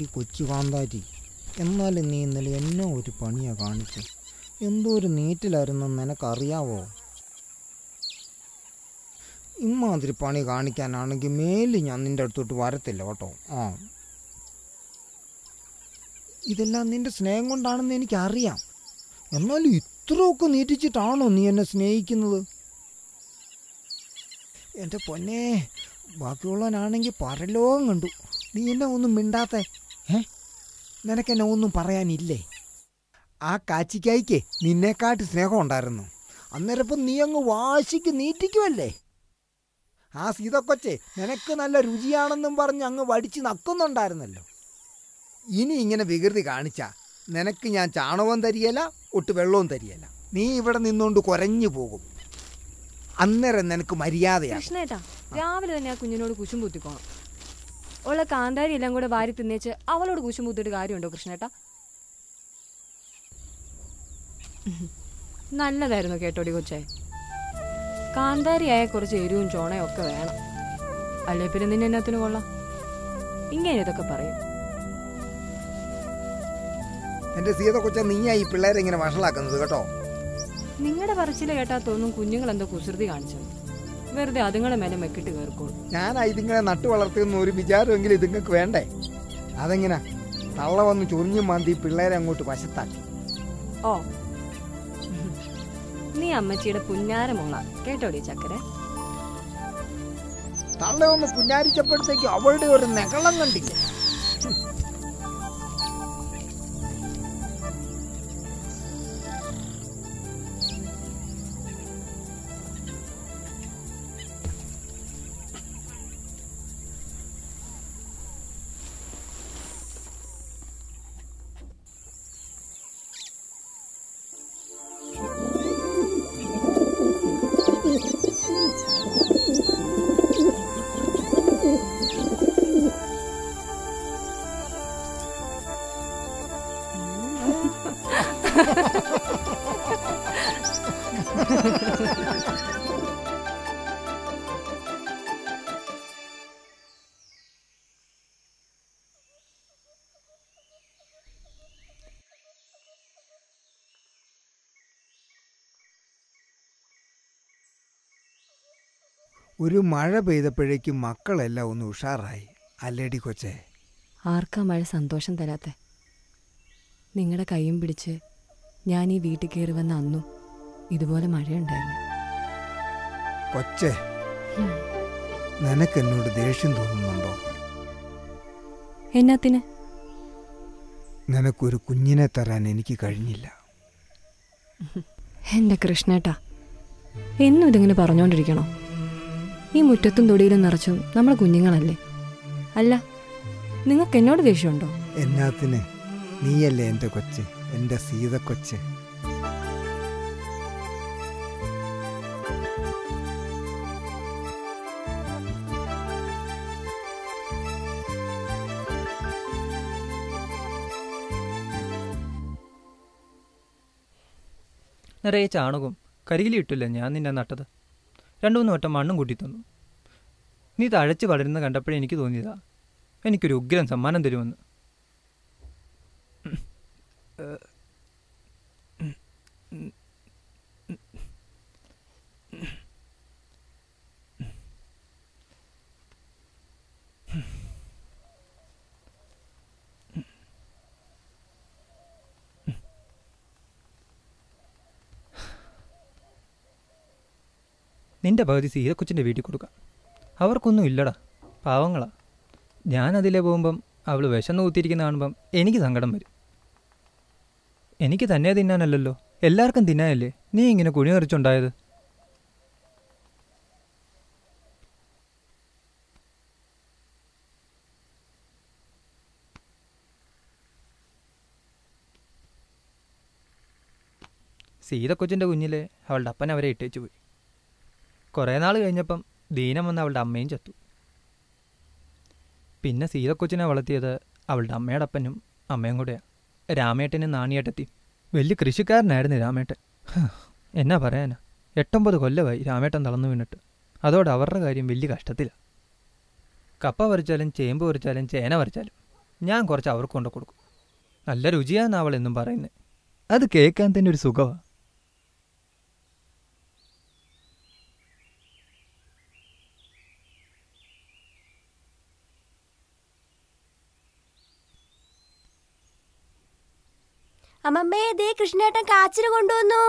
എടി കൊച്ചു കാന്താരി, എന്നാലും നീ ഇന്നലെ എന്നെ ഒരു പണിയാണ് കാണിച്ചു. എന്തോ ഒരു നീറ്റിലായിരുന്നെന്ന് നിനക്കറിയാവോ? ഇമ്മാതിരി പണി കാണിക്കാനാണെങ്കിൽ മേലിൽ ഞാൻ നിൻ്റെ അടുത്തോട്ട് വരത്തില്ല കേട്ടോ. ഇതെല്ലാം നിൻ്റെ സ്നേഹം കൊണ്ടാണെന്ന് എനിക്കറിയാം. എന്നാലും ഇത്രയൊക്കെ നീറ്റിച്ചിട്ടാണോ നീ എന്നെ സ്നേഹിക്കുന്നത്? എൻ്റെ പൊന്നേ, ബാക്കിയുള്ളവനാണെങ്കിൽ പരലോകം കണ്ടു. നീ എന്നെ ഒന്നും മിണ്ടാത്തെ? നിനക്കെന്നെ ഒന്നും പറയാനില്ലേ? ആ കാച്ചിക്കായിക്ക് നിന്നെക്കാട്ടി സ്നേഹം ഉണ്ടായിരുന്നു. അന്നേരപ്പം നീ അങ്ങ് വാശിക്ക് നീറ്റിക്കുമല്ലേ. ആ സീതക്കൊച്ചെ നിനക്ക് നല്ല രുചിയാണെന്നും പറഞ്ഞ് അങ്ങ് വടിച്ച് നക്കുന്നുണ്ടായിരുന്നല്ലോ. ഇനി ഇങ്ങനെ വികൃതി കാണിച്ചാ നിനക്ക് ഞാൻ ചാണകവും തരികയില്ല, ഒട്ട് വെള്ളവും തരികയില്ല. നീ ഇവിടെ നിന്നുകൊണ്ട് കുരഞ്ഞു പോകും. അന്നേരം നിനക്ക് മര്യാദയാണ്. കൃഷ്ണേട്ടാ, രാവിലെ തന്നെ ആ കുഞ്ഞിനോട് കുശും കുത്തിക്കോണം. ഉള്ള കാന്താരി എല്ലാം കൂടെ വാരി തിന്നേച്ച് അവളോട് കുശും കുത്തിയിട്ട് കാര്യമുണ്ടോ കൃഷ്ണേട്ടാ? നല്ലതായിരുന്നു കേട്ടോടി കൊച്ചേ. കാന്താരിയായ കുറച്ച് എരിവും ചോണയും ഒക്കെ വേണം. അല്ലേ പിന്നെ നിന്നെ എന്നത്തിന് കൊള്ളാം. ഇങ്ങനെ ഇതൊക്കെ പറയും. എന്റെ സീത കൊച്ച, നീയാ ഈ പിള്ളേരെ ഇങ്ങനെ വഷളാക്കുന്നത് കേട്ടോ. നിങ്ങളുടെ പറച്ചില് കേട്ടാ തോന്നും കുഞ്ഞുങ്ങൾ എന്തോ കുസൃതി കാണിച്ചത്. വെറുതെ അതുങ്ങളെ മേലെ മെക്കിട്ട് കേൾക്കോളൂ. ഞാനാ ഇതിങ്ങളെ നട്ടു വളർത്തിയെന്ന് ഒരു വിചാരമെങ്കിലും ഇതുങ്ങൾക്ക് വേണ്ടേ? അതെങ്ങനാ തള്ള വന്ന് ചൊറിഞ്ഞും മാന്തി പിള്ളേരെ അങ്ങോട്ട് വശത്താക്കി. ഓ, നീ അമ്മച്ചിയുടെ പുന്നാര മോള കേട്ടോടി ചക്കരെ. തള്ള ഒന്ന് പുന്നാരിച്ചപ്പോഴത്തേക്ക് അവളുടെ ഒരു നെകളം കണ്ടില്ലേ? ഒരു മഴ പെയ്തപ്പോഴേക്കും മക്കളെല്ലാം ഒന്ന് ഉഷാറായി. അല്ലേടി കൊച്ചേ? ആർക്കാ മഴ സന്തോഷം തരാത്തെ? നിങ്ങളുടെ കൈയും പിടിച്ച് ഞാൻ ഈ വീട്ടിൽ കയറി വന്ന അന്നും ഇതുപോലെ മഴയുണ്ടായിരുന്നു. കൊച്ചേ, നിനക്കെന്നോട് ദേഷ്യം തോന്നുന്നുണ്ടോ? എന്നാത്തിന്? നിനക്കൊരു കുഞ്ഞിനെ തരാൻ എനിക്ക് കഴിഞ്ഞില്ല. എൻ്റെ കൃഷ്ണേട്ടാ, എന്നും ഇതിങ്ങനെ പറഞ്ഞോണ്ടിരിക്കണോ? ഈ മുറ്റത്തും തൊടിയിലും നിറച്ചും നമ്മൾ കുഞ്ഞുങ്ങളല്ലേ? അല്ല, നിങ്ങൾക്ക് എന്നോട് ദേഷ്യമുണ്ടോ? എന്നാത്തിന്? നീയല്ലേ എൻ്റെ കൊച്ച്, എൻ്റെ സീത കൊച്ച്. നിറയെ ചാണകവും കരികിലിട്ടില്ല ഞാൻ നിന്നെ നട്ടത്. 2-3 വട്ടം മണ്ണും കൂട്ടി തന്നു. നീ തഴച്ച് വളരുന്ന കണ്ടപ്പോഴേ എനിക്ക് തോന്നിയതാ എനിക്കൊരു ഉഗ്രൻ സമ്മാനം തരുമെന്ന്. നിന്റെ പകുതി സീതക്കൊച്ചിൻ്റെ വീട്ടിൽ കൊടുക്കാം. അവർക്കൊന്നും ഇല്ലടാ, പാവങ്ങളാ. ഞാനതിലെ പോകുമ്പം അവൾ വിശന്ന് കുത്തിയിരിക്കുന്ന കാണുമ്പം എനിക്ക് സങ്കടം വരും. എനിക്ക് തന്നെ തിന്നാനല്ലല്ലോ, എല്ലാവർക്കും തിന്നാനല്ലേ നീ ഇങ്ങനെ കുഴി നിറച്ചുണ്ടായത്. സീതക്കൊച്ചിൻ്റെ കുഞ്ഞിലെ അവളുടെ അപ്പൻ അവരെ ഇട്ടേച്ചു പോയി. കുറേ നാൾ കഴിഞ്ഞപ്പം ദീനം വന്ന് അവളുടെ അമ്മയും ചത്തു. പിന്നെ സീതക്കൊച്ചിനെ വളർത്തിയത് അവളുടെ അമ്മയുടെ അപ്പനും അമ്മയും കൂടെയാണ്. രാമേട്ടനും നാണിയേട്ടെത്തി. വലിയ കൃഷിക്കാരനായിരുന്നു രാമേട്ടൻ. എന്നാ പറയാനാ, 8-9 കൊല്ലമായി രാമേട്ടൻ തളർന്നു വീണിട്ട്. അതോടെ അവരുടെ കാര്യം വലിയ കഷ്ടത്തിലാണ്. കപ്പ പറിച്ചാലും ചേമ്പ് പറിച്ചാലും ചേന പറിച്ചാലും ഞാൻ കുറച്ച് അവർക്ക് കൊണ്ട് കൊടുക്കും. നല്ല രുചിയാന്ന് അവൾ എന്നും പറയുന്നത്. അത് കേൾക്കാൻ തന്നെ ഒരു സുഖമാണ്. അമ്മമ്മേ, ദേ കൃഷ്ണേട്ടൻ കാച്ചിൽ കൊണ്ടുവന്നു.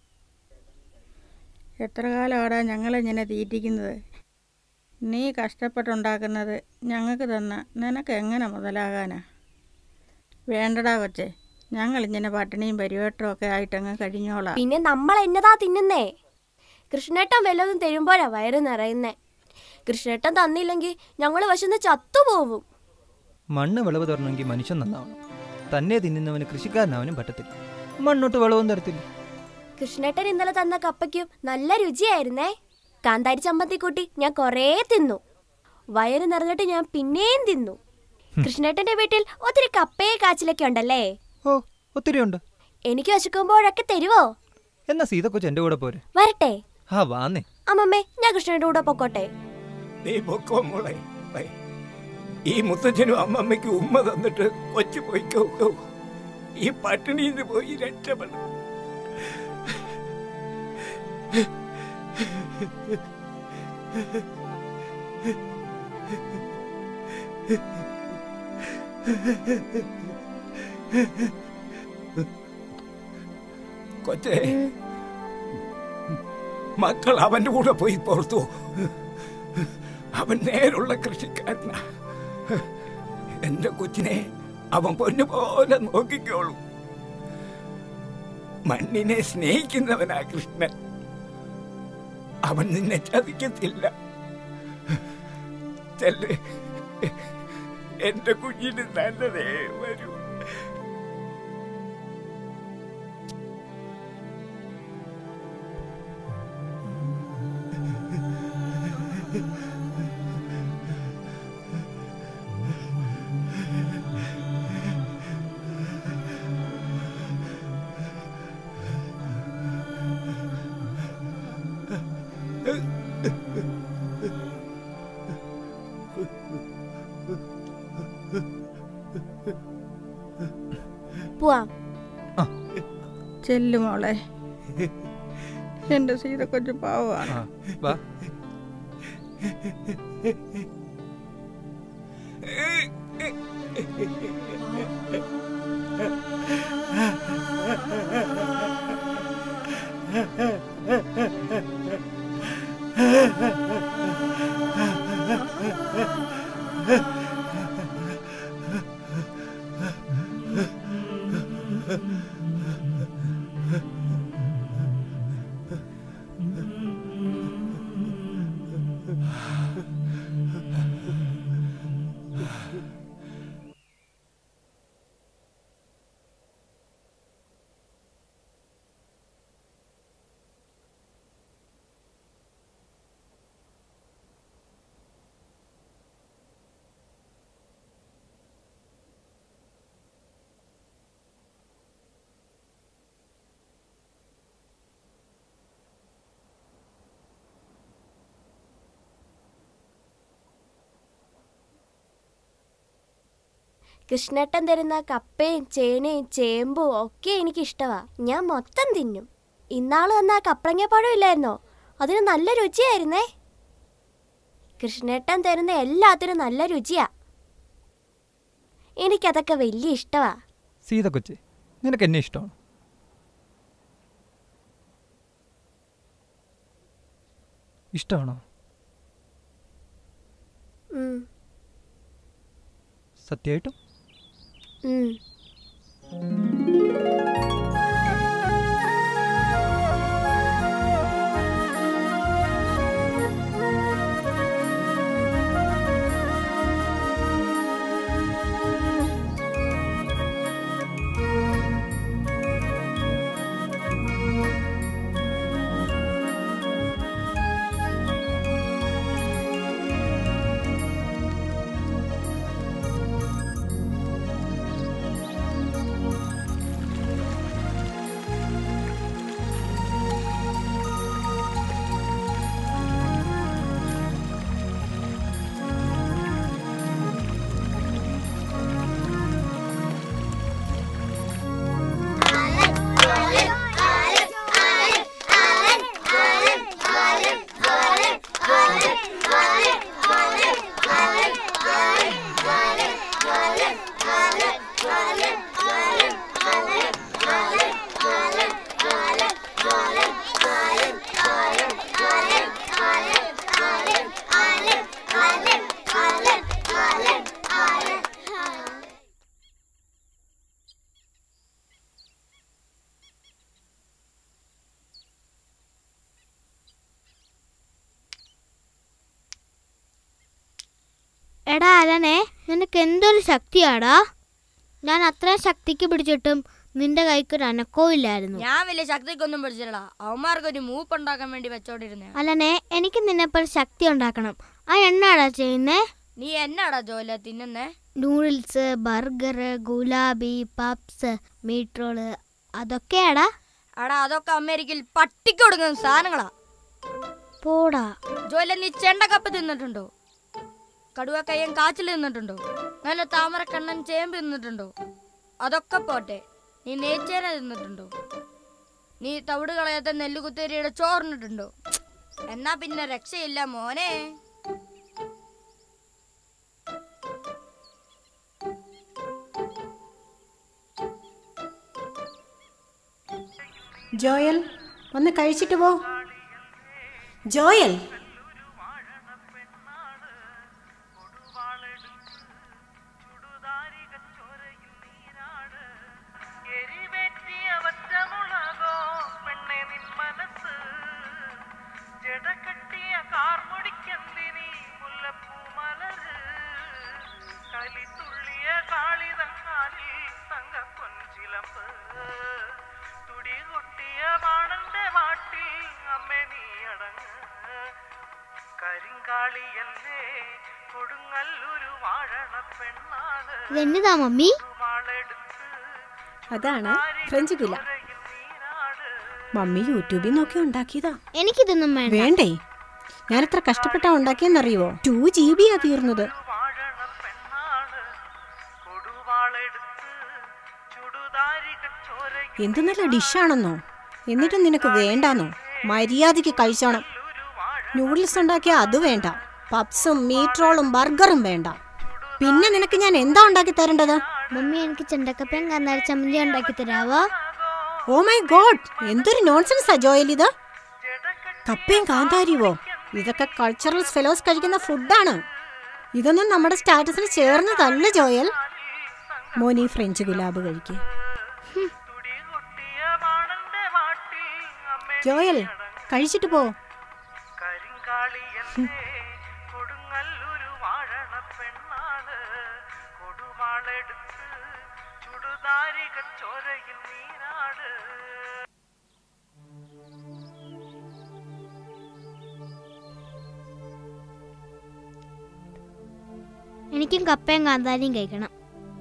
എത്ര കാലമാടാ ഞങ്ങളിങ്ങനെ തീറ്റിക്കുന്നത്? നീ കഷ്ടപ്പെട്ടുണ്ടാക്കുന്നത് ഞങ്ങൾക്ക് തന്ന നിനക്ക് എങ്ങനെ മുതലാകാനാ? വേണ്ടടാ കൊച്ചേ, ഞങ്ങളിങ്ങനെ പട്ടിണിയും പരിവേട്ടവും ഒക്കെ ആയിട്ടങ്ങ് കഴിഞ്ഞോളാം. പിന്നെ നമ്മൾ എന്നതാ തിന്നുന്നേ? കൃഷ്ണേട്ടൻ വല്ലതും തരുമ്പോഴാ വയറ് നിറയുന്നേ. കൃഷ്ണേട്ടൻ തന്നില്ലെങ്കിൽ ഞങ്ങൾ വശന്ന് ചത്തുപോവും. മണ്ണ് വിളവ് തരണമെങ്കിൽ മനുഷ്യൻ നന്നാവണം. തന്നെ തിന്നുന്നവന് കൃഷിക്കാരനാവനും പറ്റത്തില്ല. മണ്ണോട്ട് വിളവും തരത്തില്ല. കൃഷ്ണേട്ടൻ ഇന്നലെ തന്ന കപ്പയ്ക്കും നല്ല രുചിയായിരുന്നേ. കാന്താരി ചമ്മന്തി കൂട്ടി ഞാൻ കുറേ തിന്നു. വയറ് നിറഞ്ഞിട്ട് ഞാൻ പിന്നെയും തിന്നു. കൃഷ്ണേട്ടന്റെ വീട്ടിൽ ഒത്തിരി കപ്പയെ കാച്ചിലൊക്കെ ഉണ്ടല്ലേ? ഓ, ഒത്തിരി ഉണ്ട്. എനിക്ക് വിശക്കുമ്പോഴൊക്കെ തരുവോ? എന്നാ സീതക്കൊച്ച് എന്റെ കൂടെ പോരെ? വരട്ടെ. ആ വാന്നേ. അമ്മമ്മേ, ഞാൻ കൃഷ്ണന്റെ കൂടെ പൊക്കോട്ടെ? നീ പൊക്കോ മോളെ. ഈ മുത്തച്ഛനും അമ്മമ്മയ്ക്ക് ഉമ്മ തന്നിട്ട് കൊച്ചു പോയിക്കോ. ഈ പട്ടിണിന്ന് പോയി രക്ഷപ്പെടും. കൊച്ചേ, മക്കൾ അവന്റെ കൂടെ പോയി പുറത്തു. അവൻ നേരുള്ള കൃഷിക്കാരനാ. എന്റെ കൊച്ചിനെ അവൻ പൊന്നുപോലെ നോക്കിക്കോളൂ. മണ്ണിനെ സ്നേഹിക്കുന്നവനാ കൃഷ്ണൻ. അവൻ നിന്നെ ചതിക്കത്തില്ല. ചെല്ല്, എന്റെ കുഞ്ഞിന് നല്ലതേ വരൂ. പോവാം. ചെല്ലുമോളെ, എന്റെ സീതക്കൊച്ചു പാവമാണ്. വാ. കൃഷ്ണേട്ടൻ തരുന്ന കപ്പയും ചേനയും ചേമ്പും ഒക്കെ എനിക്കിഷ്ടമാ. ഞാൻ മൊത്തം തിന്നും. ഇന്നാള് തന്ന കപ്പളങ്ങപ്പഴം ഇല്ലായിരുന്നോ? അതിന് നല്ല രുചിയായിരുന്നേ. കൃഷ്ണേട്ടൻ തരുന്ന എല്ലാത്തിനും നല്ല രുചിയാ. എനിക്കതൊക്കെ വലിയ ഇഷ്ടമാ. സീതക്കൊച്ചെ, നിനക്ക് എന്നെ ഇഷ്ടമാണ്. ഇഷ്ടമാണോ? സത്യമായിട്ടും? എടാ അലനെ, നിനക്ക് എന്തൊരു ശക്തിയാടാ. ഞാൻ അത്രയും ശക്തിക്ക് പിടിച്ചിട്ടും നിന്റെ കൈക്കൊരു അനക്കവും ഇല്ലായിരുന്നു. ഞാൻ വലിയ ശക്തിക്കൊന്നും പിടിച്ചില്ലടാ, അവന്മാർക്കൊരു മൂപ്പുണ്ടാക്കാൻ വേണ്ടി വെച്ചോണ്ടിരുന്നേ. അലനെ, എനിക്ക് നിന്നെപ്പോൾ ശക്തി ഉണ്ടാക്കണം. ആ എന്നാടാ ചെയ്യുന്നേ? നീ എന്നാടാ ജോല തിന്നുന്നേ? നൂഡിൽസ്, ബർഗർ, ഗുലാബി, പപ്സ്, മീറ്റ് റോള്, അതൊക്കെയാടാ. അടാ അതൊക്കെ അമേരിക്കയിൽ പട്ടിക്ക് കൊടുക്കുന്ന സാധനങ്ങളാ. പോടാ. ജോല, നീ ചെണ്ടക്കപ്പ് തിന്നിട്ടുണ്ടോ? കടുവക്കയ്യൻ കാച്ചിൽ തിന്നിട്ടുണ്ടോ? നല്ല താമരക്കണ്ണൻ ചേമ്പ് തിന്നിട്ടുണ്ടോ? അതൊക്കെ പോട്ടെ, നീ നെയ്ച്ചേന തിന്നിട്ടുണ്ടോ? നീ തവിട് കളയാത്ത നെല്ലുകുത്തേരിയുടെ ചോറിനിട്ടുണ്ടോ? എന്നാ പിന്നെ രക്ഷയില്ല മോനെ. ജോയൽ, ഒന്ന് കഴിച്ചിട്ട് പോ. ജോയൽ, ഇതെന്നതാ മമ്മി? അതാണ് ഫ്രഞ്ച് ഗുല. മമ്മി യൂട്യൂബിൽ നോക്കി ഉണ്ടാക്കിയതാ. എനിക്കിതൊന്നും വേണ്ട. വേണ്ടേ? ഞാൻ എത്ര കഷ്ടപ്പെട്ടാ ഉണ്ടാക്കിയെന്നറിയുവോ? 2 GB തീർന്നത്. എന്ത് നല്ല ഡിഷാണെന്നോ. എന്നിട്ടും നിനക്ക് വേണ്ടാന്നോ? മര്യാദയ്ക്ക് കഴിച്ചോണം. നൂഡിൽസ് ഉണ്ടാക്കിയ അത് വേണ്ട, പപ്സും മീറ്റ് റോളും ബർഗറും വേണ്ട. പിന്നെ നിനക്ക് ഞാൻ എന്താ ഉണ്ടാക്കി തരേണ്ടത്? മമ്മി, എനിക്ക് ചെണ്ടക്കപ്പയും കാന്താരി ചമ്മന്തി ഉണ്ടാക്കി തരാവോ? ഓ മൈ ഗോഡ്, എന്തൊരു നോൺസെൻസാ ജോയൽ ഇത്. കപ്പയും കാന്താരിയോ? ഇതൊക്കെ കൾച്ചറൽ ഫെലോസ് കഴിക്കുന്ന ഫുഡാണ്. ഇതൊന്നും നമ്മുടെ സ്റ്റാറ്റസിന് ചേർന്നതല്ല ജോയൽ. മോനി ഫ്രഞ്ച് ഗുലാബ് കഴിക്കുക. ജോയൽ, കഴിച്ചിട്ട് പോ. എനിക്കും കപ്പയും കാന്താരിയും കഴിക്കണം.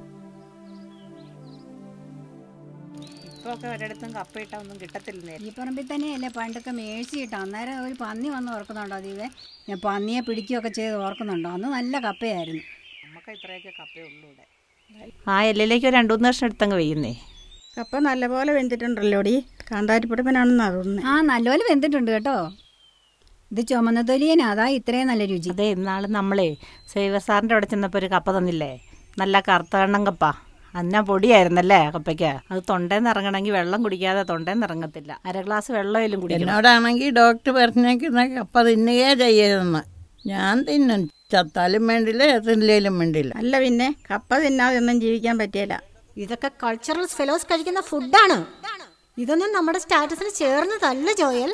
ഇപ്പൊ ഒരിടത്തും കപ്പയിട്ട ഒന്നും കിട്ടത്തില്ല. ഈ പറമ്പിൽ തന്നെയല്ലേ പണ്ടൊക്കെ മേഴ്ചിട്ട. അന്നേരം ഒരു പന്നി വന്ന് ഓർക്കുന്നുണ്ടോ? അതീവേ ഞാൻ പന്നിയെ പിടിക്കുകയൊക്കെ ചെയ്ത് ഓർക്കുന്നുണ്ടോ? അന്ന് നല്ല കപ്പയായിരുന്നു. നമുക്ക് ഇത്രയൊക്കെ കപ്പയുള്ളൂ ഇവിടെ. ആ എല്ലിലേക്ക് 2-3 വർഷം എടുത്തങ്ങ് വെയ്യുന്നേ. കപ്പ നല്ലപോലെ വെന്തിട്ടുണ്ടല്ലോടി. കാന്താരിപ്പൊടിപ്പനാണെന്നാ തോന്നുന്നത്. ആ, നല്ലപോലെ വെന്തിട്ടുണ്ട് കേട്ടോ. ഇത് ചുമന്ന തൊലിയനാ, അതാ ഇത്രയും നല്ല രുചി. അതെ, ഇന്നാൾ നമ്മളെ സേവ സാറിൻ്റെ അവിടെ ചെന്നപ്പോൾ ഒരു കപ്പ തന്നില്ലേ, നല്ല കറുത്ത കണ്ണം കപ്പ. അന്ന പൊടിയായിരുന്നല്ലേ കപ്പയ്ക്ക്. അത് തൊണ്ടേന്ന് ഇറങ്ങണമെങ്കിൽ വെള്ളം കുടിക്കാതെ തൊണ്ടേന്ന് ഇറങ്ങത്തില്ല. 1 ഗ്ലാസ് വെള്ളമെങ്കിലും കുടിക്കണം. എന്നോടാണെങ്കിൽ ഡോക്ടർ പറഞ്ഞേക്കുന്ന കപ്പ തിന്നുകയേ ചെയ്യരുതെന്ന്. ഞാൻ തിന്നും, ചത്താലും വേണ്ടില്ല, തിന്നില്ലേലും വേണ്ടില്ല. അല്ല പിന്നെ കപ്പ തിന്നാതെ ഒന്നും ജീവിക്കാൻ പറ്റിയല്ല. ഇതൊക്കെ കൾച്ചറൽ ഫെലോസ് കഴിക്കുന്ന ഫുഡാണ്. ഇതൊന്നും നമ്മുടെ സ്റ്റാറ്റസിന് ചേർന്നതല്ല ജോയൽ.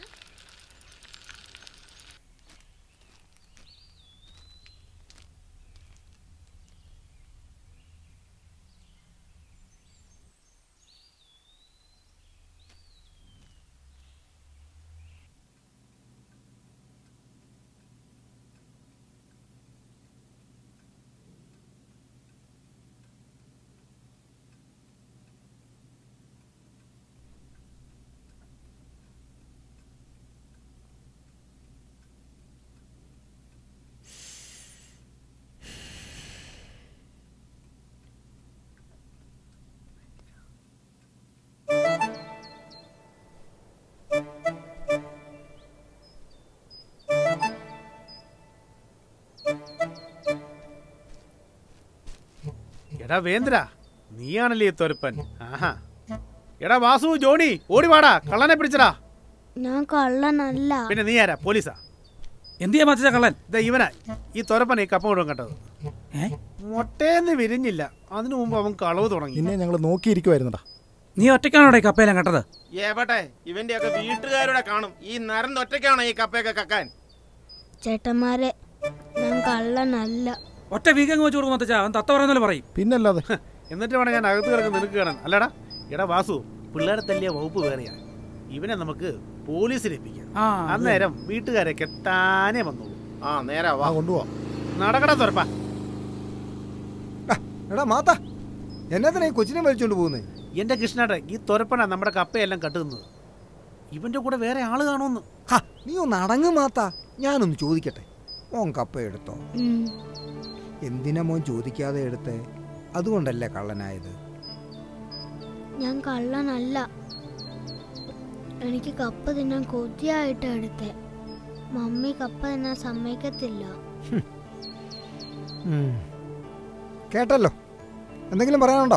എടാ വേന്ദ്ര, നീയാണല്ലേ തൊരപ്പൻ. ആഹാ. എടാ വാസു, ജോണി, ഓടിവാടാ, കള്ളനെ പിടിച്ചടാ. ഞാൻ കള്ളനല്ല. പിന്നെ നീ ആരാ? പോലീസാ? എന്തിയാ മാറ്റിച്ച കള്ളൻ? ഇവനാ ഈ തൊരപ്പൻ ഈ കപ്പ മുഴുവൻ കേട്ടത്. മൊട്ടേന്ന് വിരിഞ്ഞില്ല, അതിനു മുമ്പ് അവൻ കളവ് തുടങ്ങി. പിന്നെ ഞങ്ങൾ നോക്കിയിരിക്കുവായിരുന്നടാ. നീ ഒറ്റയ്ക്കാണോ ഈ കപ്പയെല്ലാം കേട്ടത്? ഏവട്ടെ, ഇവന്റെ ഒക്കെ വീട്ടുകാരുടെ കാണും. ഈ നരന്ന് ഒറ്റയ്ക്കാണോ ഈ കപ്പയൊക്കെ കക്കാൻ? ചേട്ടന്മാരെ, ഞാൻ കള്ളനല്ല. ഒറ്റ വീക്കങ്ങ് വെച്ച് കൊടുക്കും മത്തച്ചാ. അവൻ തത്ത പറയുന്നല്ലോ പറയും. പിന്നല്ലാതെ. എന്നിട്ട് വേണം ഞാൻ അകത്ത് കിടക്ക് നിനക്ക് കാണാൻ. അല്ലടാ എടാ വാസു, പിള്ളേരെ തല്ലിയ വകുപ്പ് വേറെയാ. ഇവനെ നമുക്ക് പോലീസിൽ ഏൽപ്പിക്കാം. അന്നേരം വീട്ടുകാരെ കെട്ടാനേ വന്നോളൂ. നേരാ വാ കൊണ്ടുപോവാ. നടക്കടാ തുറപ്പാ. എടാ മാത്ത, എന്നതിനാ ഈ കൊച്ചിനെ വലിച്ചോണ്ട് പോകുന്നേ? എന്റെ കൃഷ്ണേട്ട, ഈ തുരപ്പനാ നമ്മുടെ കപ്പയെല്ലാം കട്ടുന്നത്. ഇവന്റെ കൂടെ വേറെ ആള് കാണുമെന്ന്. നീ ഒന്ന് അടങ്ങ് മാത്ത. ഞാനൊന്ന് ചോദിക്കട്ടെ, മോൻ കപ്പ എടുത്തോ? എന്തിനാ മോൻ ചോദിക്കാതെ എടുത്തേ? അതുകൊണ്ടല്ലേ കള്ളനായത്? ഞാൻ കള്ളനല്ല. എനിക്ക് കപ്പ തിന്നാൻ കൊതിയായിട്ട് എടുത്തേ. മമ്മി കപ്പ തിന്നാൻ സമ്മതിക്കത്തില്ല. കേട്ടല്ലോ, എന്തെങ്കിലും പറയാനുണ്ടോ?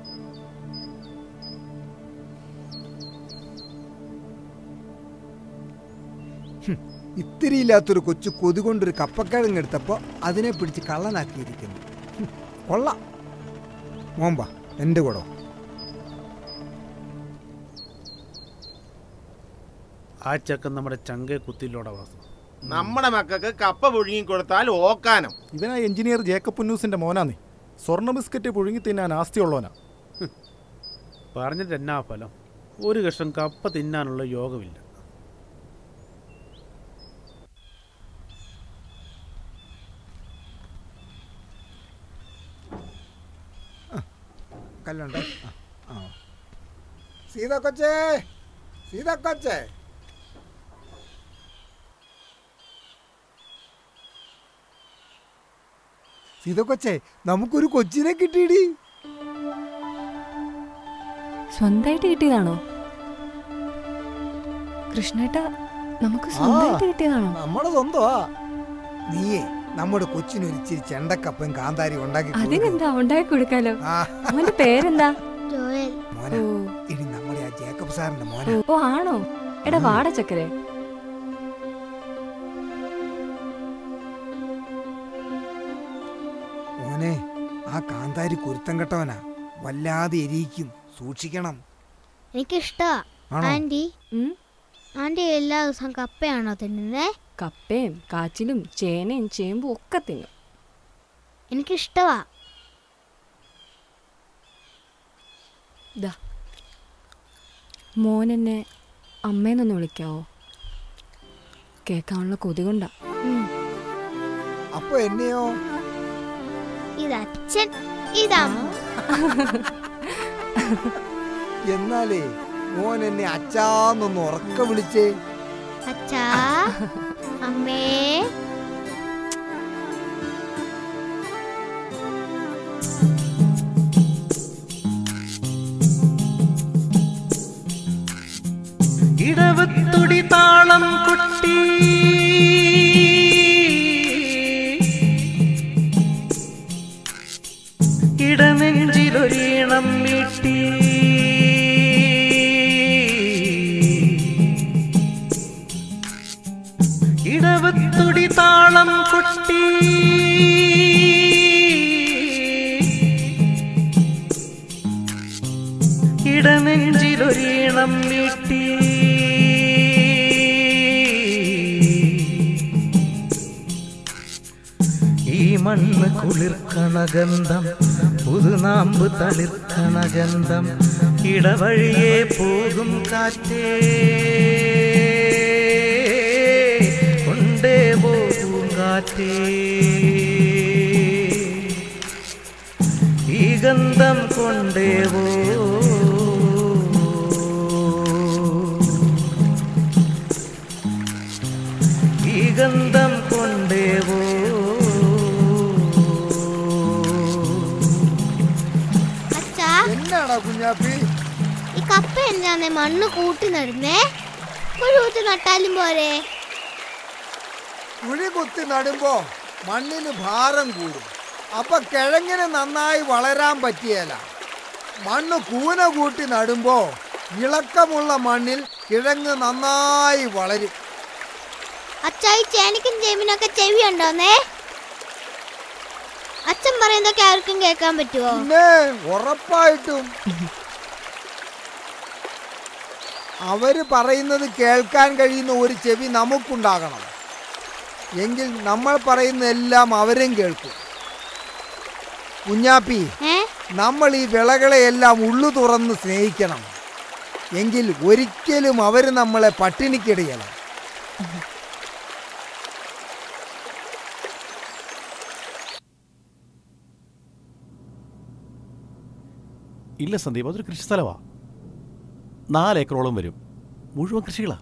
ഇത്തിരിയില്ലാത്തൊരു കൊച്ചു കൊതി കൊണ്ടൊരു കപ്പക്കിഴങ്ങെടുത്തപ്പോ അതിനെ പിടിച്ച് കള്ളനാക്കിയിരിക്കുന്നു. കൊള്ളാം. മോമ്പ എൻ്റെ കൂടെ. ആ ചെക്കൻ നമ്മുടെ ചങ്കെ കുത്തിയിലോടെ വാസം. നമ്മുടെ മക്കൾക്ക് കപ്പ പുഴുങ്ങി കൊടുത്താൽ ഓക്കാനം. ഇവനാ എഞ്ചിനീയർ ജേക്കബ് പുന്നൂസിന്റെ മോനാന്നേ. സ്വർണ്ണ ബിസ്ക്കറ്റ് പുഴുങ്ങി തിന്നാൻ ആസ്തിയുള്ളവനാ. പറഞ്ഞിട്ട് എന്നാ ഫലം? ഒരു കഷ്ണം കപ്പ തിന്നാനുള്ള യോഗമില്ല. കല്ലുണ്ട്. സീത കൊച്ചേ, സീത കൊച്ചേ. സീത കൊച്ചേ, നമുക്കൊരു കൊച്ചിനെ കിട്ടിയിടി. സ്വന്തമായിട്ട് കിട്ടിയതാണോ കൃഷ്ണേട്ട? നമുക്ക് സ്വന്തമായിട്ട് കിട്ടിയതാണോ? നമ്മുടെ സ്വന്തമാ. നീയേ നമ്മുടെ കൊച്ചിനൊരു ഇച്ചിരി ചെണ്ടക്കപ്പയും കാന്താരി ഉണ്ടാക്കി. അതിനെന്താ, ഉണ്ടാക്കി കൊടുക്കാലോ. അവന്റെ പേരെന്താ? മോനെ, ഇനി നമ്മുടെ ആ ജേക്കബ് സാറിന്റെ മോനെ. ഓ ആണോ? എടാ വാട ചക്കരെ. മോനെ, ആ കാന്താരി കുരുത്തം കെട്ടവനാ, വല്ലാതെ എരിയിക്കും, സൂക്ഷിക്കണം. എനിക്കിഷ്ടാ. ആന്റി, ആന്റി എല്ലാ ദിവസവും കപ്പയാണോ തിന്നുന്നേ? കപ്പയും കാച്ചിലും ചേനയും ചേമ്പും ഒക്കെ തിന്നും. എനിക്കിഷ്ടവാ. മോനെന്നെ അമ്മേന്നൊന്ന് വിളിക്കാവോ? കേൾക്കാനുള്ള കൊതി കൊണ്ടാ. അപ്പൊ എന്നെയോ? ഇതച്ഛൻ, ഇതമ്മ. എന്നാലേ മോൻ എന്നെ അച്ഛാന്നൊന്ന് ഉറക്ക വിളിച്ചേ. അച്ഛാ, അമ്മേ. ഇടവത്തുടി താളം കൊട്ടി ഇടനെഞ്ചിലൊരീണം മീട്ടി ഇടവത്തുടി താളം കൊട്ടി ഇടനെഞ്ചിലൊരീണം മീട്ടി ഈ മണ്ണ് കുളിർക്കണ ഗന്ധം പുതുനാമ്പ് തളിർക്കണ ഗന്ധം ഇടവഴിയെ പോകും കാറ്റേ കൊണ്ടേ പോകും കാറ്റേ ഈ ഗന്ധം കൊണ്ടേവോ ഈ ഗന്ധം കൊണ്ടേവോ എന്നാടാ കുഞ്ഞാപ്പി? ഈ കപ്പ എന്താണ് മണ്ണ് കൂട്ടി നടുന്നേ? കുഴി കുത്തി നട്ടാലും പോരെ? കുഴി കുത്തി നടുമ്പോ മണ്ണിന് ഭാരം കൂടും. അപ്പൊ കിഴങ്ങിന് നന്നായി വളരാൻ പറ്റിയല്ല. മണ്ണ് കൂന കൂട്ടി നടുമ്പോ ഇളക്കമുള്ള മണ്ണിൽ കിഴങ്ങ് നന്നായി വളരും. അച്ചായി ചേനക്കും ചേമ്പിനൊക്കെ ചെവി ഉണ്ടോന്നേ? അച്ഛൻ പറയുന്നതൊക്കെ ആർക്കും കേൾക്കാൻ പറ്റുമോ? ഉറപ്പായിട്ടും. അവര് പറയുന്നത് കേൾക്കാൻ കഴിയുന്ന ഒരു ചെവി നമുക്കുണ്ടാകണം. എങ്കിൽ നമ്മൾ പറയുന്ന എല്ലാം അവരും കേൾക്കും. കുഞ്ഞാപ്പി, നമ്മൾ ഈ വിളകളെയെല്ലാം ഉള്ളു തുറന്ന് സ്നേഹിക്കണം. എങ്കിൽ ഒരിക്കലും അവര് നമ്മളെ പട്ടിണിക്കിടയല്ല. ഇല്ല സന്ദീപ്, അതൊരു കൃഷി സ്ഥലമാണ്. 4 ഏക്കറോളം വരും. മുഴുവൻ കൃഷികളാ.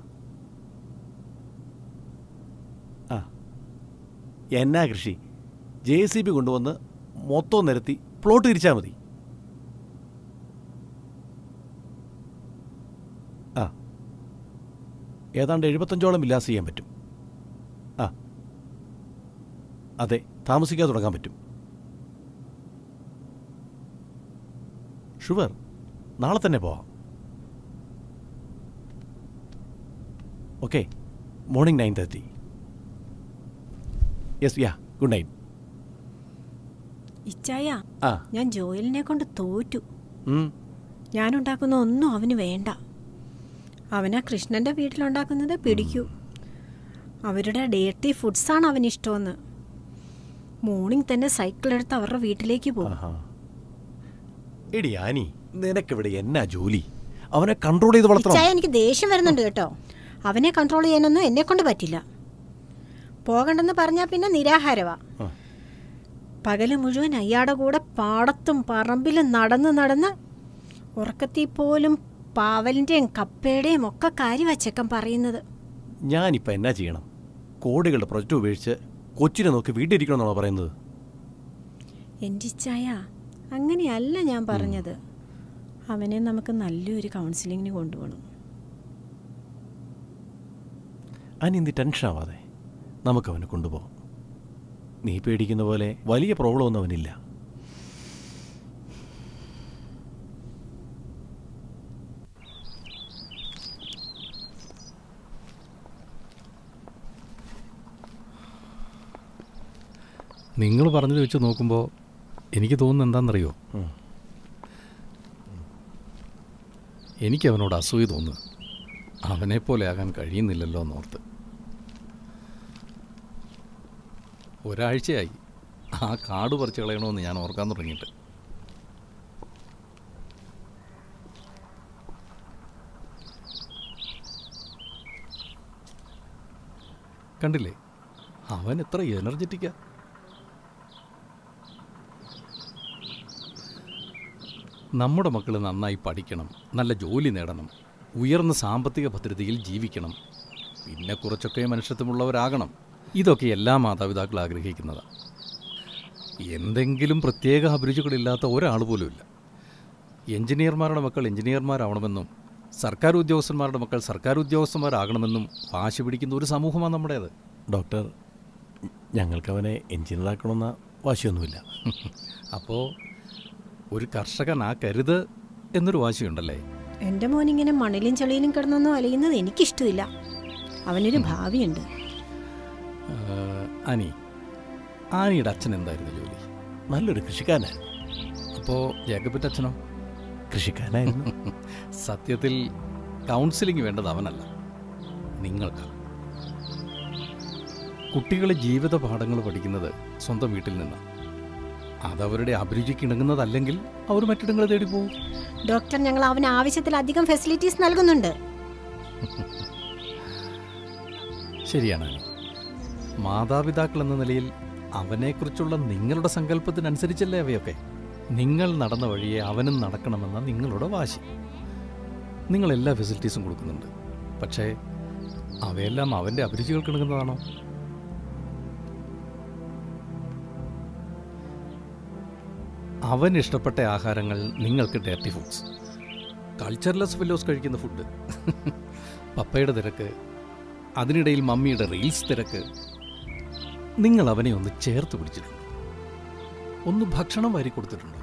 ആ, എന്നാ കൃഷി? JCB കൊണ്ടുവന്ന് മൊത്തം നിരത്തി പ്ലോട്ട് തിരിച്ചാൽ മതി. ആ, ഏതാണ്ട് 75ഓളം വില്ലാസ് ചെയ്യാൻ പറ്റും. ആ, അതെ, താമസിക്കാതെ തുടങ്ങാൻ പറ്റും. ഷുവർ, നാളെ തന്നെ പോവാം. Okay, morning 9:30. Yes, ya, good night. ഇച്ചായ, ആ, ഞാൻ ജോയലിനെ കൊണ്ട് തോറ്റു. ഞാനുണ്ടാക്കുന്ന ഒന്നും അവന് വേണ്ട. അവനാ കൃഷ്ണന്റെ വീട്ടിലുണ്ടാക്കുന്നത് പിടിക്കൂ. അവരുടെ ഡേർട്ടി ഫുഡ്സാണ് അവന് ഇഷ്ടമെന്ന്. മോർണിംഗ് തന്നെ സൈക്കിൾ എടുത്ത് അവരുടെ വീട്ടിലേക്ക് പോകും. എടി ആനി, നിനക്കിവിടെ എന്നാ ജോലി? അവനെ കൺട്രോൾ ചെയ്ത് വളർത്തണം. ഇച്ചായ, എനിക്ക് ദേഷ്യം വരുന്നുണ്ട് കേട്ടോ. അവനെ കൺട്രോൾ ചെയ്യാനൊന്നും എന്നെ കൊണ്ട് പറ്റില്ല. പോകണ്ടെന്ന് പറഞ്ഞാൽ പിന്നെ നിരാഹാരവാ. പകല് മുഴുവൻ അയാളുടെ കൂടെ പാടത്തും പറമ്പിലും നടന്ന് ഉറക്കത്തിൽ പോലും പാവലിൻ്റെയും കപ്പയുടെയും ഒക്കെ കാര്യം വച്ചേക്കം പറയുന്നത്. ഞാനിപ്പോൾ എന്നാ ചെയ്യണം? കോടികളുടെ പ്രൊജക്റ്റ് ഉപേക്ഷിച്ച് കൊച്ചിനെ നോക്കി വീട്ടിലിരിക്കണമെന്നാണോ പറയുന്നത്? എൻ്റെ ഇച്ചായ, അങ്ങനെയല്ല ഞാൻ പറഞ്ഞത്. അവനെ നമുക്ക് നല്ലൊരു കൗൺസിലിങ്ങിന് കൊണ്ടുപോകണം. അനി, നീ ടെൻഷൻ ആവാതെ നമുക്കവനെ കൊണ്ടുപോകാം. നീ പേടിക്കുന്ന പോലെ വലിയ പ്രോബ്ലം ഒന്നും അവനില്ല. നിങ്ങൾ പറഞ്ഞത് വെച്ച് നോക്കുമ്പോൾ എനിക്ക് തോന്നുന്നത് എന്താണെന്നറിയോ? എനിക്കവനോട് അസൂയ തോന്നുന്നു. അവനെപ്പോലെ ആകാൻ കഴിയുന്നില്ലല്ലോ എന്നോർത്ത്. ഒരാഴ്ചയായി ആ കാട് പറിച്ച് കളയണമെന്ന് ഞാൻ ഓർക്കാൻ തുടങ്ങിയിട്ട്. കണ്ടില്ലേ, അവൻ എത്ര എനർജറ്റിക്കാ. നമ്മുടെ മക്കൾ നന്നായി പഠിക്കണം, നല്ല ജോലി നേടണം, ഉയർന്ന സാമ്പത്തിക ഭദ്രതയിൽ ജീവിക്കണം, പിന്നെ കുറച്ചൊക്കെ മനുഷ്യത്വമുള്ളവരാകണം. ഇതൊക്കെ എല്ലാ മാതാപിതാക്കളും ആഗ്രഹിക്കുന്നതാണ്. എന്തെങ്കിലും പ്രത്യേക അഭിരുചികളില്ലാത്ത ഒരാൾ പോലുമില്ല. എഞ്ചിനീയർമാരുടെ മക്കൾ എഞ്ചിനീയർമാരാവണമെന്നും സർക്കാർ ഉദ്യോഗസ്ഥന്മാരുടെ മക്കൾ സർക്കാർ ഉദ്യോഗസ്ഥന്മാരാകണമെന്നും വാശി പിടിക്കുന്ന ഒരു സമൂഹമാണ് നമ്മുടേത്. ഡോക്ടർ, ഞങ്ങൾക്കവനെ എഞ്ചിനീയറാക്കണമെന്ന വാശിയൊന്നുമില്ല. അപ്പോൾ ഒരു കർഷകനാക്കരുത് എന്നൊരു വാശിയുണ്ടല്ലേ? എൻ്റെ മോനിങ്ങനെ മണിലും ചെളിയിലും കിടന്നൊന്നും അലയുന്നത് എനിക്കിഷ്ടമില്ല. അവനൊരു ഭാവിയുണ്ട്. ആനിയുടെ അച്ഛൻ എന്തായിരുന്നു ജോലി? നല്ലൊരു കൃഷിക്കാരനായിരുന്നു. അപ്പോൾ ജേക്കബിൻ്റെ അച്ഛനോ? കൃഷിക്കാരനായിരുന്നു. സത്യത്തിൽ കൗൺസിലിംഗ് വേണ്ടത് അവനല്ല, നിങ്ങൾക്ക്. കുട്ടികൾ ജീവിത പാഠങ്ങൾ പഠിക്കുന്നത് സ്വന്തം വീട്ടിൽ നിന്നാണ്. അതവരുടെ അഭിരുചിക്ക് ഇണങ്ങുന്നതല്ലെങ്കിൽ അവർ മറ്റിടങ്ങൾ തേടി പോകും. ഡോക്ടർ, ഞങ്ങൾ അവന് ആവശ്യത്തിലധികം ഫെസിലിറ്റീസ് നൽകുന്നുണ്ട്. ശരിയാണ്. മാതാപിതാക്കൾ എന്ന നിലയിൽ അവനെക്കുറിച്ചുള്ള നിങ്ങളുടെ സങ്കല്പത്തിനനുസരിച്ചല്ലേ അവയൊക്കെ. നിങ്ങൾ നടന്ന വഴിയെ അവനും നടക്കണമെന്ന നിങ്ങളുടെ വാശി. നിങ്ങൾ എല്ലാ ഫെസിലിറ്റീസും കൊടുക്കുന്നുണ്ട്, പക്ഷേ അവയെല്ലാം അവൻ്റെ അഭിരുചികൾക്ക് ഇണങ്ങുന്നതാണോ? അവൻ ഇഷ്ടപ്പെട്ട ആഹാരങ്ങൾ നിങ്ങൾക്ക് ഡയറ്റി ഫുഡ്സ്, കൾച്ചർലെസ് ഫെല്ലോസ് കഴിക്കുന്ന ഫുഡ്, പപ്പയുടെ തിരക്ക്, അതിനിടയിൽ മമ്മിയുടെ റീൽസ് തിരക്ക്. നിങ്ങൾ അവനെ ഒന്ന് ചേർത്ത് പിടിച്ചിട്ടുണ്ടോ? ഒന്ന് ഭക്ഷണം വാരി കൊടുത്തിട്ടുണ്ടോ?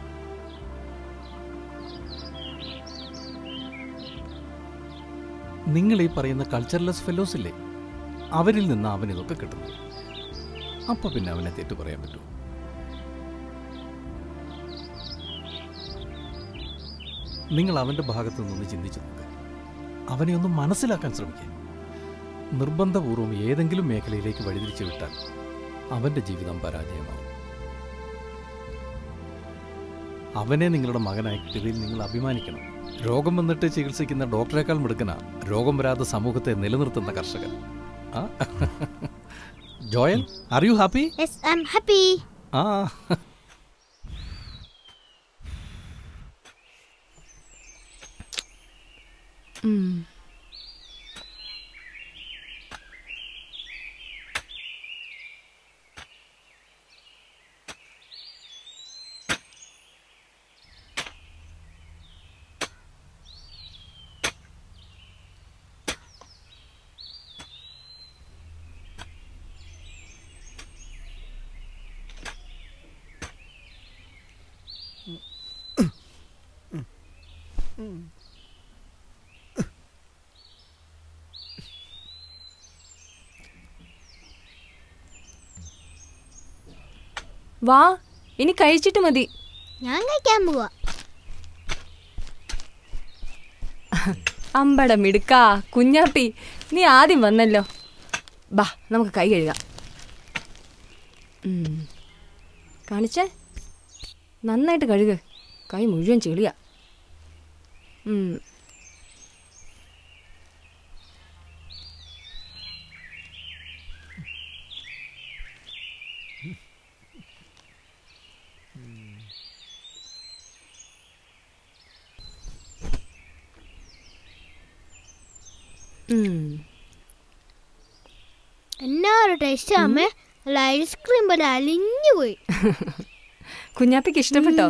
നിങ്ങൾ ഈ പറയുന്ന കൾച്ചർലെസ് ഫെല്ലോസ് ഇല്ലേ, അവരിൽ നിന്ന് അവൻ ഇതൊക്കെ കിട്ടുന്നു. അപ്പൊ പിന്നെ അവനെ തെറ്റു പറയാൻ പറ്റുമോ? നിങ്ങൾ അവൻ്റെ ഭാഗത്തു നിന്ന് ചിന്തിച്ചു നോക്കുക. അവനെ ഒന്ന് മനസ്സിലാക്കാൻ ശ്രമിക്കുക. നിർബന്ധപൂർവം ഏതെങ്കിലും മേഖലയിലേക്ക് വഴിതിരിച്ചു വിട്ടാൽ അവൻ്റെ ജീവിതം പരാജയമാവും. അവനെ നിങ്ങളുടെ മകനായി കിട്ടിയതിൽ നിങ്ങൾ അഭിമാനിക്കണം. രോഗം വന്നിട്ട് ചികിത്സിക്കുന്ന ഡോക്ടറേക്കാൾ മിടുക്കനാ രോഗം വരാതെ സമൂഹത്തെ നിലനിർത്തുന്ന കർഷകൻ. Joel, are you happy? Yes, I am happy. ആ വാ, ഇനി കഴിച്ചിട്ട് മതി. ഞാൻ കഴിക്കാൻ പോവാ. അമ്പട മിടുക്കാ കുഞ്ഞാപ്പി, നീ ആദ്യം വന്നല്ലോ. ബാ, നമുക്ക് കൈ കഴുകാം. കാണിച്ചേ, നന്നായിട്ട് കഴുക. കൈ മുഴുവൻ ചെളിയാ. എന്നാ ഒരു ടേസ്റ്റ് അമ്മേ, അല്ല ഐസ്ക്രീം പോലെ അലിഞ്ഞു പോയി. കുഞ്ഞാപ്പിക്ക് ഇഷ്ടപ്പെട്ടോ?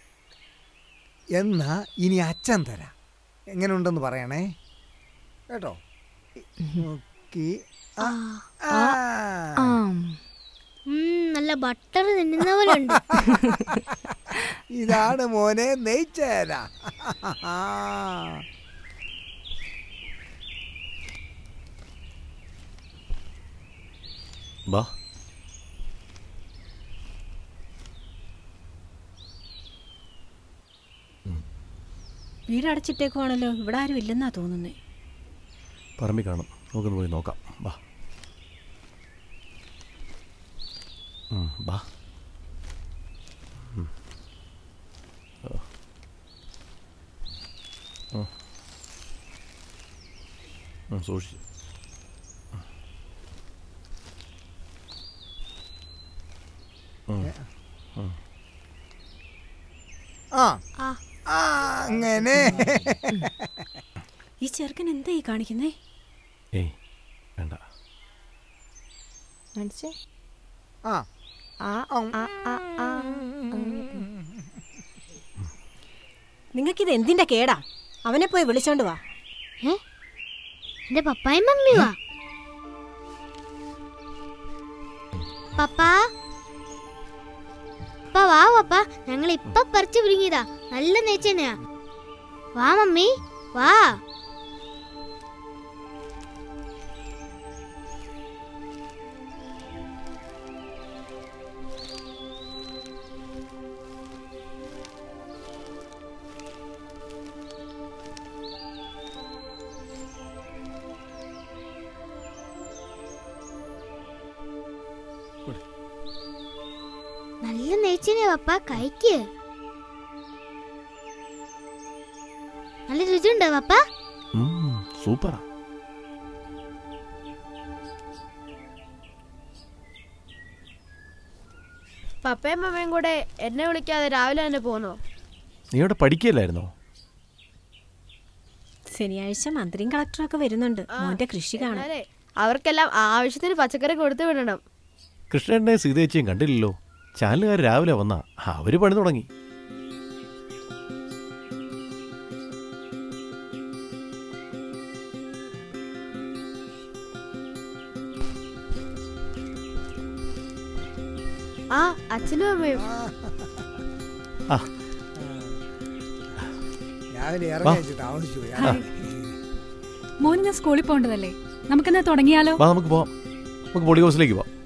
എന്നാ ഇനി അച്ഛൻ തരാം. എങ്ങനെ ഉണ്ടെന്ന് പറയണേ കേട്ടോ. നല്ല ബട്ടർ തിന്നുന്ന പോലെ ഉണ്ട്. ഇതാണ് മോനെ നെയ്ച്ചേര. ബാ, വീടടച്ചിട്ടേക്കുവാണല്ലോ. ഇവിടെ ആരും ഇല്ലെന്നാ തോന്നുന്നേ. പറമ്പി കാണും, നമുക്കൊന്ന് പോയി നോക്കാം. ബാ ബാ. സൂക്ഷിച്ചു. അങ്ങനെ ഈ ചെറുക്കൻ എന്താ ഈ കാണിക്കുന്നേ? ഏയ് വേണ്ട. നിങ്ങൾക്കിത് എന്തിന്റെ കേടാ? അവനെ പോയി വിളിച്ചോണ്ട് വാ. എന്റെ പപ്പായും മമ്മി വാ. പപ്പാ വാ പപ്പ, ഞങ്ങൾ ഇപ്പൊ പറിച്ചു പിരിങ്ങിയതാ. നല്ല നെയ്ച്ചെണ്ണയാ. വാ മമ്മി വാ. നല്ല നെയ്ച്ചെണ്ണയാ പപ്പ, കഴിക്ക്. നല്ല രുചിയുണ്ടോ പപ്പ? സൂപ്പറാ. പപ്പയും മമ്മയും കൂടെ എന്നെ വിളിക്കാതെ രാവിലെ തന്നെ പോന്നോ? നീ അവിടെ പഠിക്കല്ലായിരുന്നോ? ശനിയാഴ്ച മന്ത്രിയും കളക്ടറൊക്കെ വരുന്നുണ്ട് മോന്റെ കൃഷി കാണാൻ. അവർക്കെല്ലാം ആവശ്യത്തിന് പച്ചക്കറി കൊടുത്തു വിടണം. കൃഷ്ണേട്ടനെ സീതേച്ചിയും കണ്ടില്ലല്ലോ. ചാനലുകാർ രാവിലെ വന്നാ അവര് പണി തുടങ്ങി. അച്ഛനും അമ്മയും മോനിന്ന് സ്കൂളിൽ പോകേണ്ടതല്ലേ? നമുക്കെന്നാ തുടങ്ങിയാലോ? നമുക്ക് പോവാം. നമുക്ക് ബോഡി ഹൗസിലേക്ക് പോവാം.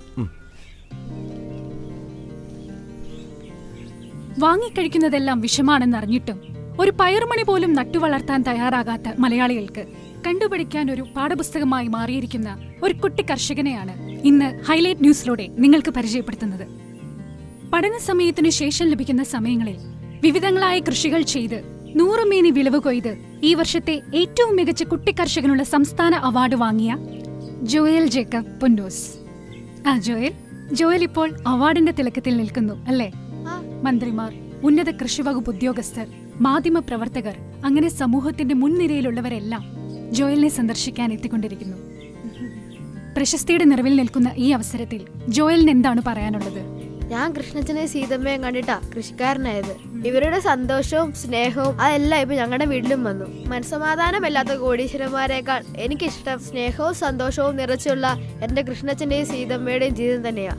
വാങ്ങിക്കഴിക്കുന്നതെല്ലാം വിഷമാണെന്നറിഞ്ഞിട്ടും ഒരു പയറുമണി പോലും നട്ടുവളർത്താൻ തയ്യാറാകാത്ത മലയാളികൾക്ക് കണ്ടുപിടിക്കാൻ ഒരു പാഠപുസ്തകമായി മാറിയിരിക്കുന്ന ഒരു കുട്ടി കർഷകനെയാണ് ഇന്ന് ഹൈലൈറ്റ് ന്യൂസിലൂടെ നിങ്ങൾക്ക് പരിചയപ്പെടുത്തുന്നത്. പഠന സമയത്തിന് ശേഷം ലഭിക്കുന്ന സമയങ്ങളിൽ വിവിധങ്ങളായ കൃഷികൾ ചെയ്ത് 100 മേനി വിളവ് കൊയ്ത് ഈ വർഷത്തെ ഏറ്റവും മികച്ച കുട്ടി കർഷകനുള്ള സംസ്ഥാന അവാർഡ് വാങ്ങിയ ജോയൽ ജേക്കബ് പുന്നൂസ്. ജോയൽ ഇപ്പോൾ അവാർഡിന്റെ തിളക്കത്തിൽ നിൽക്കുന്നു അല്ലേ? മന്ത്രിമാർ, ഉന്നത കൃഷിവകുപ്പ് ഉദ്യോഗസ്ഥർ, മാധ്യമ പ്രവർത്തകർ, അങ്ങനെ സമൂഹത്തിന്റെ മുൻനിരയിലുള്ളവരെല്ലാം ജോയലിനെ സന്ദർശിക്കാൻ എത്തിക്കൊണ്ടിരിക്കുന്നു. പ്രശസ്തിയുടെ നിറവിൽ നിൽക്കുന്ന ഈ അവസരത്തിൽ ജോയലിന് എന്താണ് പറയാനുള്ളത്? ഞാൻ കൃഷ്ണച്ചനെ സീതമ്മയും കണ്ടിട്ടാ കൃഷിക്കാരനായത്. ഇവരുടെ സന്തോഷവും സ്നേഹവും അതെല്ലാം ഇപ്പൊ ഞങ്ങളുടെ വീട്ടിലും വന്നു. മനസ്സമാധാനമില്ലാത്ത കോടീശ്വരന്മാരെക്കാൾ എനിക്കിഷ്ടം സ്നേഹവും സന്തോഷവും നിറച്ചുള്ള എന്റെ കൃഷ്ണച്ചന്റെയും സീതമ്മയുടെയും ജീവിതം തന്നെയാ.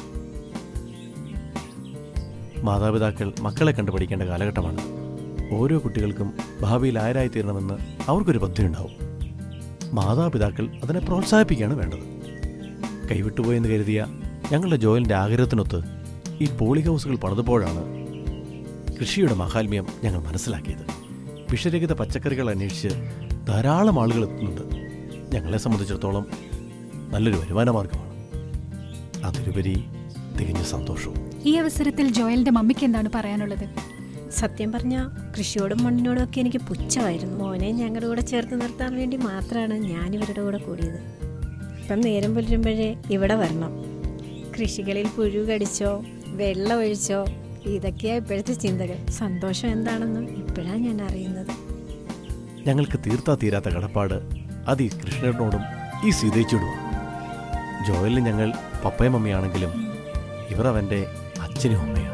മാതാപിതാക്കൾ മക്കളെ കണ്ടുപഠിക്കേണ്ട കാലഘട്ടമാണ്. ഓരോ കുട്ടികൾക്കും ഭാവിയിൽ ആരായിത്തീരണമെന്ന് അവർക്കൊരു പദ്ധതിയുണ്ടാവും. മാതാപിതാക്കൾ അതിനെ പ്രോത്സാഹിപ്പിക്കുകയാണ് വേണ്ടത്. കൈവിട്ടുപോയെന്ന് കരുതിയ ഞങ്ങളുടെ ജോയലിൻ്റെ ആഗ്രഹത്തിനൊത്ത് ഈ പോളി ഹൗസുകൾ പണിതുപോഴാണ് കൃഷിയുടെ മഹാത്മ്യം ഞങ്ങൾ മനസ്സിലാക്കിയത്. വിഷരഹിത പച്ചക്കറികൾ അന്വേഷിച്ച് ധാരാളം ആളുകൾ എത്തുന്നുണ്ട്. ഞങ്ങളെ സംബന്ധിച്ചിടത്തോളം നല്ലൊരു വരുമാന മാർഗമാണ്. അതിലുപരി തികഞ്ഞ സന്തോഷവും. ഈ അവസരത്തിൽ ജോയലിന്റെ മമ്മിക്ക് എന്താണ് പറയാനുള്ളത്? സത്യം പറഞ്ഞാൽ കൃഷിയോടും മണ്ണിനോടും ഒക്കെ എനിക്ക് പുച്ഛമായിരുന്നു. മോനെ ഞങ്ങളുടെ കൂടെ ചേർത്ത് നിർത്താൻ വേണ്ടി മാത്രമാണ് ഞാൻ ഇവരുടെ കൂടെ കൂടിയത്. ഇപ്പം നേരം പുലരുമ്പോഴേ ഇവിടെ വരണം. കൃഷികളിൽ പുഴു കടിച്ചോ വെള്ളം ഒഴിച്ചോ ഇതൊക്കെയാണ് ഇപ്പോഴത്തെ ചിന്തകൾ. സന്തോഷം എന്താണെന്ന് ഇപ്പോഴാണ് ഞാൻ അറിയുന്നത്. ഞങ്ങൾക്ക് തീർത്താ തീരാത്ത കടപ്പാട് അത് ഈ കൃഷ്ണനോടും ഈ സീതേച്ചിയോടുമാണ്. ജോയലിന് ഞങ്ങൾ പപ്പയും മമ്മിയാണെങ്കിലും ഇവർ അവൻ്റെ അച്ഛനും അമ്മയാണ്.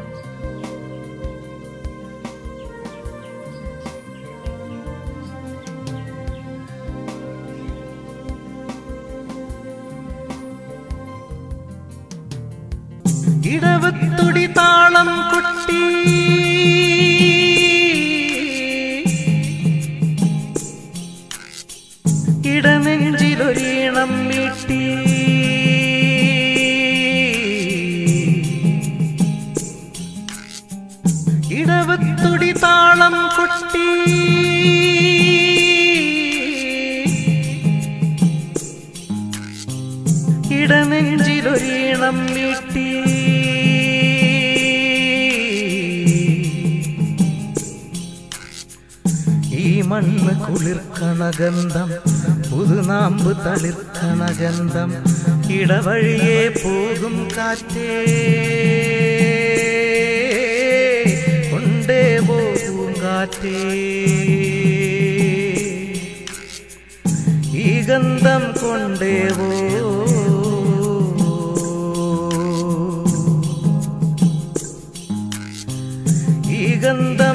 ഇടവത്തുടി താളം കൊട്ടി ഇടനെഞ്ചിലൊരീണം മീട്ടി ഇടവത്തുടി താളം കൊട്ടി ഇടനെഞ്ചിലൊരീണം മീട്ടി ഈ മണ്ണ് കുളിർക്കണഗന്ധം പുതുനാമ്പ് തളിർക്കണഗന്ധം ഇടവഴിയെ പോകും കാറ്റേ കൊണ്ടേ പോകും കാറ്റേ ഈ ഗന്ധം കൊണ്ടേവോ ഈ ഗന്ധം